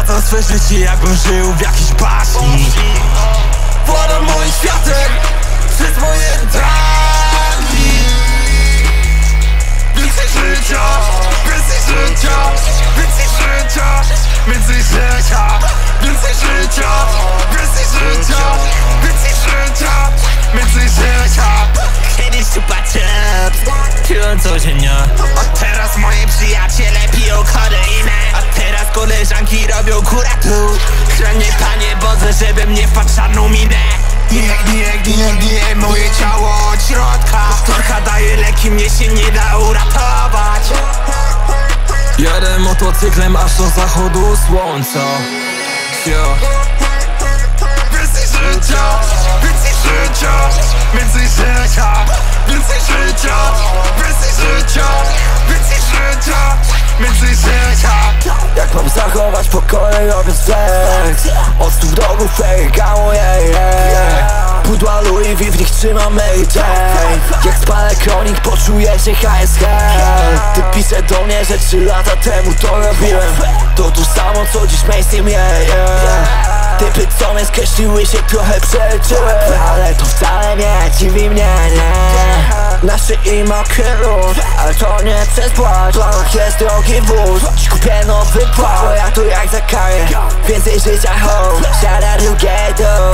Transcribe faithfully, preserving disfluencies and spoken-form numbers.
Skracam swe życie, jakbym żył w jakiejś baśni. Władam moim światem przez moje dragi. Więcej życia, więcej życia, więcej życia, więcej życia, więcej życia, więcej życia, więcej życia, więcej życia. Kiedyś tu patrzyłem, piłem codziennie, a teraz moi przyjaciele piją kodeinę. A teraz koleżanki robią kuratu. Chroń mnie, Panie Boże, żebym nie wpadł w czarną minę. Nie, nie, nie, nie, moje ciało od środka. Doktorka daje leki, mnie się nie da uratować. Jadę motocyklem aż do zachodu słońca. Yo. Więcej życia, więcej życia, więcej życia, więcej życia, więcej życia, więcej życia, więcej życia. Jak mam zachować pokorę, robiąc flex? Od stóp do gór fejgało, yeah, yeah. Pudła Louis V, w nich trzymam Mary Jane. Jak spalę kronik, poczuję się H S H. Ty pisze do mnie, że trzy lata temu to robiłem. To to samo, co dziś mainstream, yeah, yeah. Typy, co mnie skreśliły, się trochę przeliczyły, ale to wcale nie dziwi mnie, nie. Na szyi mokry lód, ale to nie przez płacz. Planach jest drogi wóz, dziś kupię nowy płat. Bo ja tu jak za karę, więcej życia, ho. Shout out to ghetto.